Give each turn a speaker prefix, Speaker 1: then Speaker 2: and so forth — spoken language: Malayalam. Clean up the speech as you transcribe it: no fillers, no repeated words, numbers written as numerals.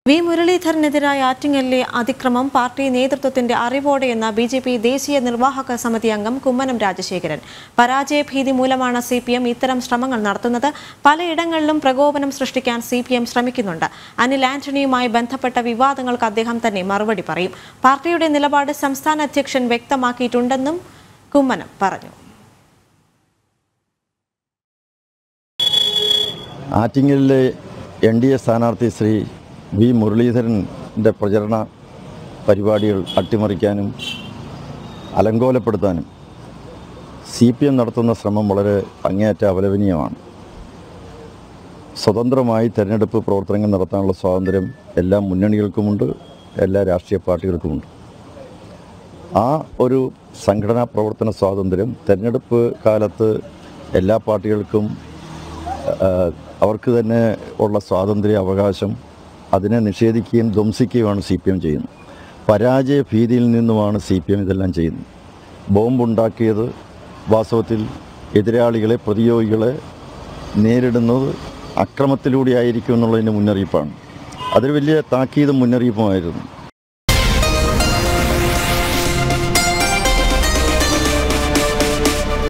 Speaker 1: വി മുരളീധരനെതിരായ ആറ്റിങ്ങലിലെ അതിക്രമം പാർട്ടി നേതൃത്വത്തിന്റെ അറിവോടെയെന്ന ബിജെപി ദേശീയ നിർവാഹക സമിതി അംഗം കുമ്മനം രാജശേഖരൻ. പരാജയഭീതി മൂലമാണ് സിപിഎം ഇത്തരം ശ്രമങ്ങൾ നടത്തുന്നത്. പലയിടങ്ങളിലും പ്രകോപനം സൃഷ്ടിക്കാൻ സിപിഎം ശ്രമിക്കുന്നുണ്ട്. അനിൽ ആന്റണിയുമായി ബന്ധപ്പെട്ട വിവാദങ്ങൾക്ക് അദ്ദേഹം തന്നെ മറുപടി പറയും. പാർട്ടിയുടെ നിലപാട് സംസ്ഥാന അധ്യക്ഷൻ വ്യക്തമാക്കിയിട്ടുണ്ടെന്നും കുമ്മനം പറഞ്ഞു.
Speaker 2: ആറ്റിങ്ങലിലെ NDA സ്ഥാനാർത്ഥി ശ്രീ വി മുരളീധരൻ്റെ പ്രചരണ പരിപാടികൾ അട്ടിമറിക്കാനും അലങ്കോലപ്പെടുത്താനും CPM നടത്തുന്ന ശ്രമം വളരെ അങ്ങേയറ്റ അപലപനീയമാണ്. സ്വതന്ത്രമായി തെരഞ്ഞെടുപ്പ് പ്രവർത്തനങ്ങൾ നടത്താനുള്ള സ്വാതന്ത്ര്യം എല്ലാ മുന്നണികൾക്കുമുണ്ട്, എല്ലാ രാഷ്ട്രീയ പാർട്ടികൾക്കുമുണ്ട്. ആ ഒരു സംഘടനാ പ്രവർത്തന സ്വാതന്ത്ര്യം തെരഞ്ഞെടുപ്പ് കാലത്ത് എല്ലാ പാർട്ടികൾക്കും അവർക്ക് തന്നെ ഉള്ള സ്വാതന്ത്ര്യ അവകാശം അതിനെ നിഷേധിക്കുകയും ധ്വംസിക്കുകയുമാണ് CPM ചെയ്യുന്നത്. പരാജയ ഭീതിയിൽ നിന്നുമാണ് CPM ഇതെല്ലാം ചെയ്യുന്നത്. ബോംബുണ്ടാക്കിയത് വാസ്തവത്തിൽ എതിരാളികളെ, പ്രതിയോഗികളെ നേരിടുന്നത് അക്രമത്തിലൂടെ ആയിരിക്കും എന്നുള്ളതിൻ്റെ മുന്നറിയിപ്പാണ്. അതൊരു വലിയ താക്കീതും മുന്നറിയിപ്പുമായിരുന്നു.